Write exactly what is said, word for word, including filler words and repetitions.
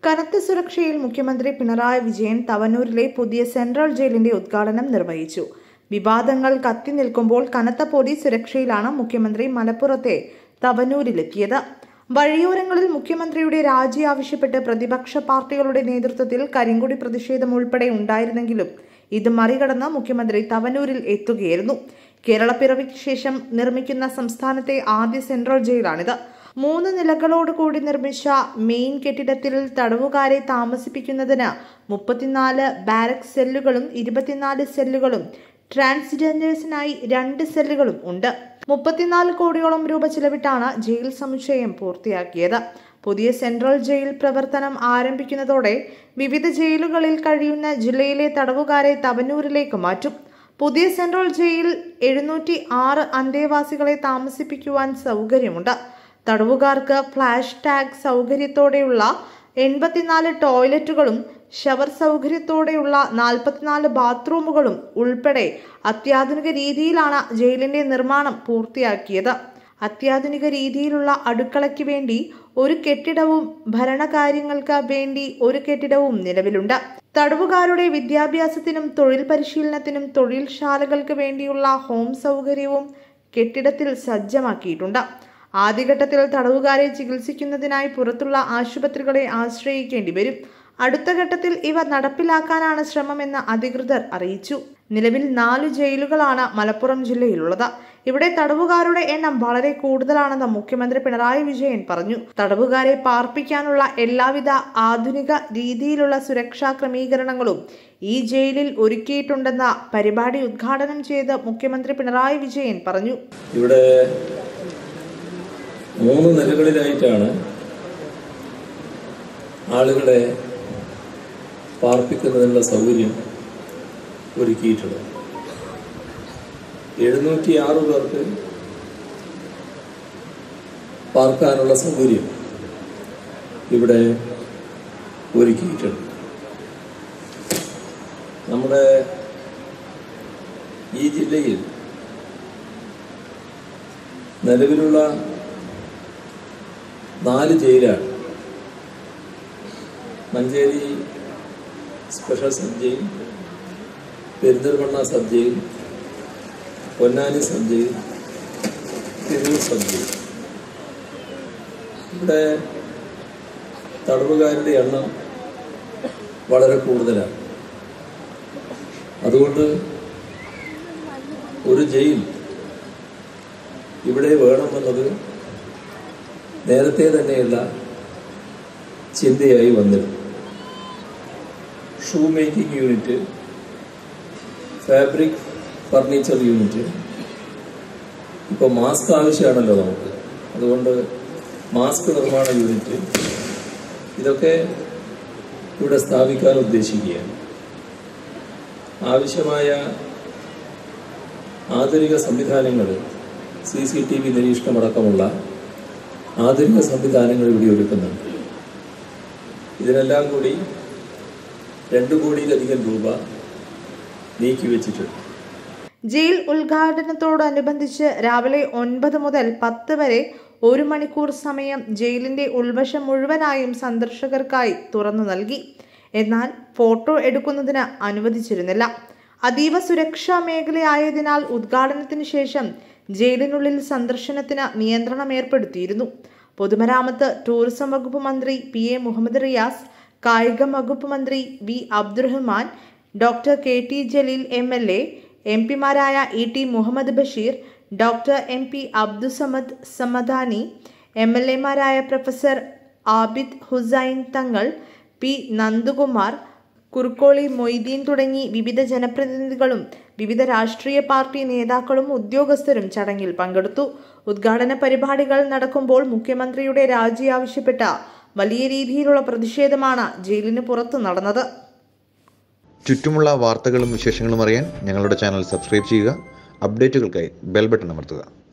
കനത്ത സുരക്ഷയിൽ മുഖ്യമന്ത്രി പിണറായി വിജയൻ തവനൂരിലെ പുതിയ സെൻട്രൽ ജയിലിന്റെ ഉദ്ഘാടനം നിർവഹിച്ചു. വിവാദങ്ങൾ കത്തി നിൽക്കുമ്പോൾ കനത്ത പോലീസ് സുരക്ഷയിലാണ് മുഖ്യമന്ത്രി മലപ്പുറത്തെ തവനൂരിലെത്തിയത്. വഴിയോരങ്ങളിൽ മുഖ്യമന്ത്രിയുടെ രാജി ആവശ്യപ്പെട്ട് പ്രതിപക്ഷ പാർട്ടികളുടെ നേതൃത്വത്തിൽ കരിങ്കൊടി പ്രതിഷേധം ഉൾപ്പെടെ ഉണ്ടായിരുന്നെങ്കിലും ഇത് മറികടന്ന് മുഖ്യമന്ത്രി തവനൂരിൽ എത്തുകയായിരുന്നു. കേരളപ്പിറവിക്ക് ശേഷം നിർമ്മിക്കുന്ന സംസ്ഥാനത്തെ ആദ്യ സെൻട്രൽ ജയിലാണിത്. മൂന്ന് നിലകളോടുകൂടി നിർമ്മിച്ച മെയിൻ കെട്ടിടത്തിൽ തടവുകാരെ താമസിപ്പിക്കുന്നതിന് മുപ്പത്തിനാല് ബാരക് സെല്ലുകളും ഇരുപത്തിനാല് സെല്ലുകളും ട്രാൻസ്ജെൻഡേഴ്സിനായി രണ്ട് സെല്ലുകളും ഉണ്ട്. മുപ്പത്തിനാല് കോടിയോളം രൂപ ചിലവിട്ടാണ് ജയിൽ സമുച്ചയം പൂർത്തിയാക്കിയത്. പുതിയ സെൻട്രൽ ജയിൽ പ്രവർത്തനം ആരംഭിക്കുന്നതോടെ വിവിധ ജയിലുകളിൽ കഴിയുന്ന ജില്ലയിലെ തടവുകാരെ തവനൂരിലേക്ക് മാറ്റും. പുതിയ സെൻട്രൽ ജയിൽ എഴുന്നൂറ്റി ആറ് അന്തേവാസികളെ താമസിപ്പിക്കുവാൻ സൗകര്യമുണ്ട്. തടവുകാർക്ക് ഫ്ലാഷ് ടാഗ് സൗകര്യത്തോടെയുള്ള എൺപത്തിനാല് ടോയ്ലറ്റുകളും ഷവർ സൗകര്യത്തോടെയുള്ള നാൽപ്പത്തിനാല് ബാത്റൂമുകളും ഉൾപ്പെടെ അത്യാധുനിക രീതിയിലാണ് ജയിലിന്റെ നിർമ്മാണം പൂർത്തിയാക്കിയത്. അത്യാധുനിക രീതിയിലുള്ള അടുക്കളയ്ക്ക് വേണ്ടി ഒരു കെട്ടിടവും ഭരണകാര്യങ്ങൾക്ക് വേണ്ടി ഒരു കെട്ടിടവും നിലവിലുണ്ട്. തടവുകാരുടെ വിദ്യാഭ്യാസത്തിനും തൊഴിൽ പരിശീലനത്തിനും തൊഴിൽശാലകൾക്ക് വേണ്ടിയുള്ള ഹോം സൗകര്യവും കെട്ടിടത്തിൽ സജ്ജമാക്കിയിട്ടുണ്ട്. ആദ്യഘട്ടത്തിൽ തടവുകാരെ ചികിത്സിക്കുന്നതിനായി പുറത്തുള്ള ആശുപത്രികളെ ആശ്രയിക്കേണ്ടി വരും. അടുത്ത ഘട്ടത്തിൽ ഇവ നടപ്പിലാക്കാനാണ് ശ്രമമെന്ന് അധികൃതർ അറിയിച്ചു. നിലവിൽ നാല് ജയിലുകളാണ് മലപ്പുറം ജില്ലയിലുള്ളത്. ഇവിടെ തടവുകാരുടെ എണ്ണം വളരെ കൂടുതലാണെന്ന് മുഖ്യമന്ത്രി പിണറായി വിജയൻ പറഞ്ഞു. തടവുകാരെ പാർപ്പിക്കാനുള്ള എല്ലാവിധ ആധുനിക രീതിയിലുള്ള സുരക്ഷാ ക്രമീകരണങ്ങളും ഈ ജയിലിൽ ഒരുക്കിയിട്ടുണ്ടെന്ന് പരിപാടി ഉദ്ഘാടനം ചെയ്ത് മുഖ്യമന്ത്രി പിണറായി വിജയൻ പറഞ്ഞു. ഇവിടെ മൂന്ന് നിലകളിലായിട്ടാണ് ആളുകളെ പാർപ്പിക്കുന്നതിനുള്ള സൗകര്യം ഒരുക്കിയിട്ടുള്ളത്. എഴുന്നൂറ്റി ആറ് പേർക്ക് പാർക്കാനുള്ള സൗകര്യം ഇവിടെ ഒരുക്കിയിട്ടുണ്ട്. നമ്മുടെ ഈ ജില്ലയിൽ നിലവിലുള്ള നാല് ജയിലാണ്. Manjeri special sub jail, Perinthalmanna sub jail, Ponnani sub jail, Tirur sub jail. ഇവിടെ തടവുകാരുടെ എണ്ണം വളരെ കൂടുതലാണ്. അതുകൊണ്ട് ഒരു ജയിൽ ഇവിടെ വേണമെന്നത് നേരത്തെ തന്നെയുള്ള ചിന്തയായി വന്നിരുന്നു. Shoe making unit, fabric furniture unit, ഇപ്പോൾ മാസ്ക് ആവശ്യമാണല്ലോ നമുക്ക്. അതുകൊണ്ട് മാസ്ക് നിർമ്മാണ യൂണിറ്റ്, ഇതൊക്കെ ഇവിടെ സ്ഥാപിക്കാൻ ഉദ്ദേശിക്കുകയാണ്. ആവശ്യമായ ആധുനിക സംവിധാനങ്ങൾ, സി സി ടി വി നിരീക്ഷണമടക്കമുള്ള ആധുനിക സംവിധാനങ്ങൾ ഇവിടെ ഒരുക്കുന്നുണ്ട്. ഇതിനെല്ലാം കൂടി രണ്ടു കോടിയിലധികം രൂപ നീക്കിവെച്ചിട്ടുണ്ട്. ജയിൽ ഉദ്ഘാടനത്തോടനുബന്ധിച്ച് രാവിലെ ഒൻപത് മുതൽ പത്ത് വരെ ഒരു മണിക്കൂർ സമയം ജയിലിന്റെ ഉൾവശം മുഴുവനായും സന്ദർശകർക്കായി തുറന്നു നൽകി. എന്നാൽ ഫോട്ടോ എടുക്കുന്നതിന് അനുവദിച്ചിരുന്നില്ല. അതീവ സുരക്ഷാ മേഖലയായതിനാൽ ഉദ്ഘാടനത്തിന് ശേഷം ജയിലിനുള്ളിൽ സന്ദർശനത്തിന് നിയന്ത്രണം ഏർപ്പെടുത്തിയിരുന്നു. പൊതുമരാമത്ത് ടൂറിസം വകുപ്പ് മന്ത്രി പി എ മുഹമ്മദ് റിയാസ്, കായിക വകുപ്പ് മന്ത്രി V Abdurahman, doctor K T Jaleel M L A, M പിമാരായ E T Muhammad Basheer, doctor M P Abdussamad Samadani, M L എമാരായ പ്രൊഫസർ ആബിദ് ഹുസൈൻ തങ്ങൾ, പി നന്ദകുമാർ, കുറുക്കോളി മൊയ്തീൻ തുടങ്ങി വിവിധ ജനപ്രതിനിധികളും വിവിധ രാഷ്ട്രീയ പാർട്ടി നേതാക്കളും ഉദ്യോഗസ്ഥരും ചടങ്ങിൽ പങ്കെടുത്തു. ഉദ്ഘാടന പരിപാടികൾ നടക്കുമ്പോൾ മുഖ്യമന്ത്രിയുടെ രാജി ആവശ്യപ്പെട്ട വലിയ രീതിയിലുള്ള പ്രതിഷേധമാണ് ജയിലിന് പുറത്ത് നടന്നത്. ചുറ്റുമുള്ള വാർത്തകളും വിശേഷങ്ങളും അറിയാൻ ഞങ്ങളുടെ ചാനൽ സബ്സ്ക്രൈബ് ചെയ്യുക. അപ്ഡേറ്റുകൾക്കായി ബെൽ ബട്ടൺ അമർത്തുക.